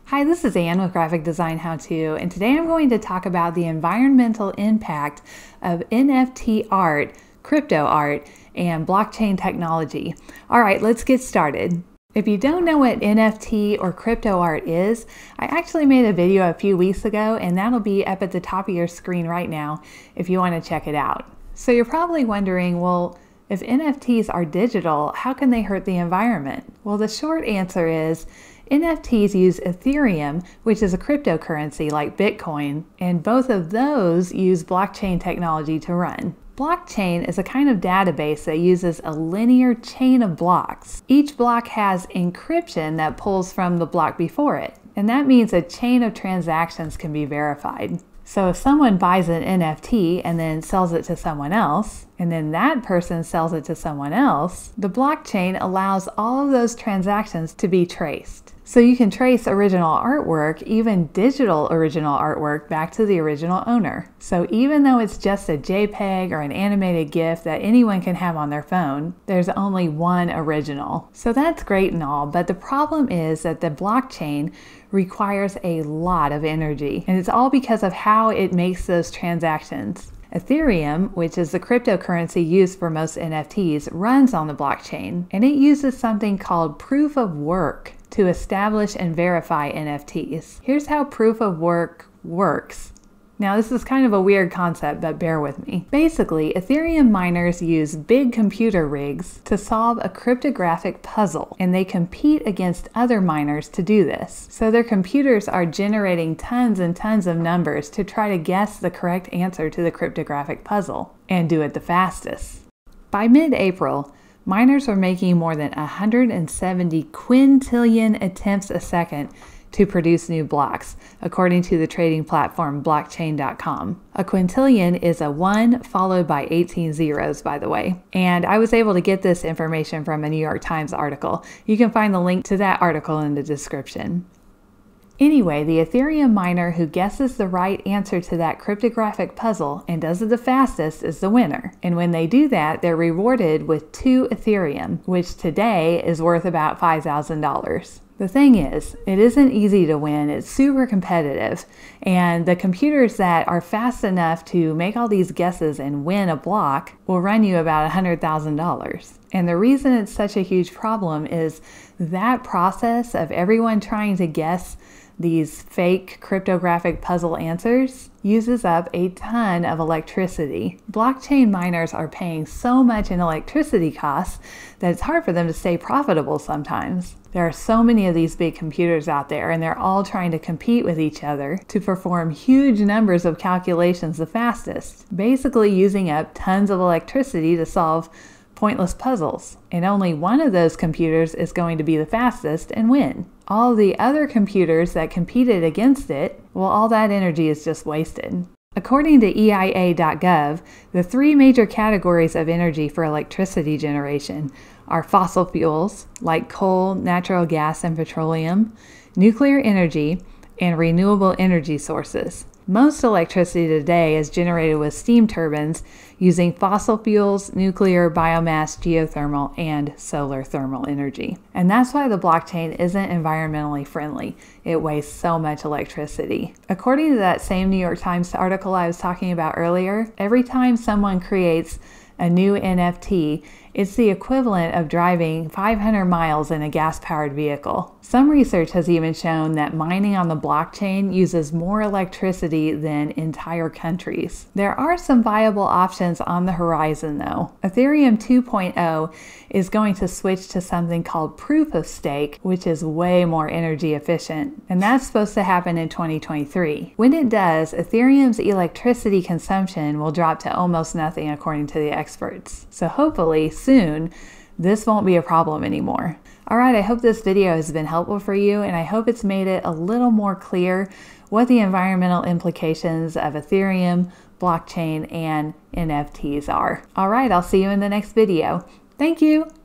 Hi, this is Anne with Graphic Design How To, and today I'm going to talk about the environmental impact of NFT art, crypto art, and blockchain technology. All right, let's get started. If you don't know what NFT or crypto art is, I actually made a video a few weeks ago, and that'll be up at the top of your screen right now if you want to check it out. So you're probably wondering, well, if NFTs are digital, how can they hurt the environment? Well, the short answer is NFTs use Ethereum, which is a cryptocurrency like Bitcoin, and both of those use blockchain technology to run. Blockchain is a kind of database that uses a linear chain of blocks. Each block has encryption that pulls from the block before it, and that means a chain of transactions can be verified. So if someone buys an NFT and then sells it to someone else, and then that person sells it to someone else, the blockchain allows all of those transactions to be traced. So you can trace original artwork, even digital original artwork, back to the original owner. So even though it's just a JPEG or an animated GIF that anyone can have on their phone, there's only one original. So that's great and all, but the problem is that the blockchain requires a lot of energy, and it's all because of how it makes those transactions. Ethereum, which is the cryptocurrency used for most NFTs, runs on the blockchain, and it uses something called proof of work to establish and verify NFTs. Here's how proof of work works. Now, this is kind of a weird concept, but bear with me. Basically, Ethereum miners use big computer rigs to solve a cryptographic puzzle, and they compete against other miners to do this. So their computers are generating tons and tons of numbers to try to guess the correct answer to the cryptographic puzzle, and do it the fastest. By mid-April, miners were making more than 170 quintillion attempts a second to produce new blocks, according to the trading platform blockchain.com. A quintillion is a 1 followed by 18 zeros, by the way. And I was able to get this information from a New York Times article. You can find the link to that article in the description. Anyway, the Ethereum miner who guesses the right answer to that cryptographic puzzle and does it the fastest is the winner. And when they do that, they're rewarded with 2 Ethereum, which today is worth about $5,000. The thing is, it isn't easy to win, it's super competitive, and the computers that are fast enough to make all these guesses and win a block will run you about $100,000. And the reason it's such a huge problem is that process of everyone trying to guess these fake cryptographic puzzle answers uses up a ton of electricity. Blockchain miners are paying so much in electricity costs that it's hard for them to stay profitable sometimes. There are so many of these big computers out there, and they're all trying to compete with each other to perform huge numbers of calculations the fastest, basically using up tons of electricity to solve pointless puzzles. And only one of those computers is going to be the fastest and win. All the other computers that competed against it, well, all that energy is just wasted. According to EIA.gov, the 3 major categories of energy for electricity generation are fossil fuels, like coal, natural gas, and petroleum, nuclear energy, and renewable energy sources. Most electricity today is generated with steam turbines using fossil fuels, nuclear, biomass, geothermal, and solar thermal energy. And that's why the blockchain isn't environmentally friendly. It wastes so much electricity. According to that same New York Times article I was talking about earlier, every time someone creates a new NFT, it's the equivalent of driving 500 miles in a gas-powered vehicle. Some research has even shown that mining on the blockchain uses more electricity than entire countries. There are some viable options on the horizon though. Ethereum 2.0 is going to switch to something called proof of stake, which is way more energy efficient. And that's supposed to happen in 2023. When it does, Ethereum's electricity consumption will drop to almost nothing according to the experts. So hopefully soon, this won't be a problem anymore. All right, I hope this video has been helpful for you, and I hope it's made it a little more clear what the environmental implications of Ethereum, blockchain, and NFTs are. All right, I'll see you in the next video. Thank you.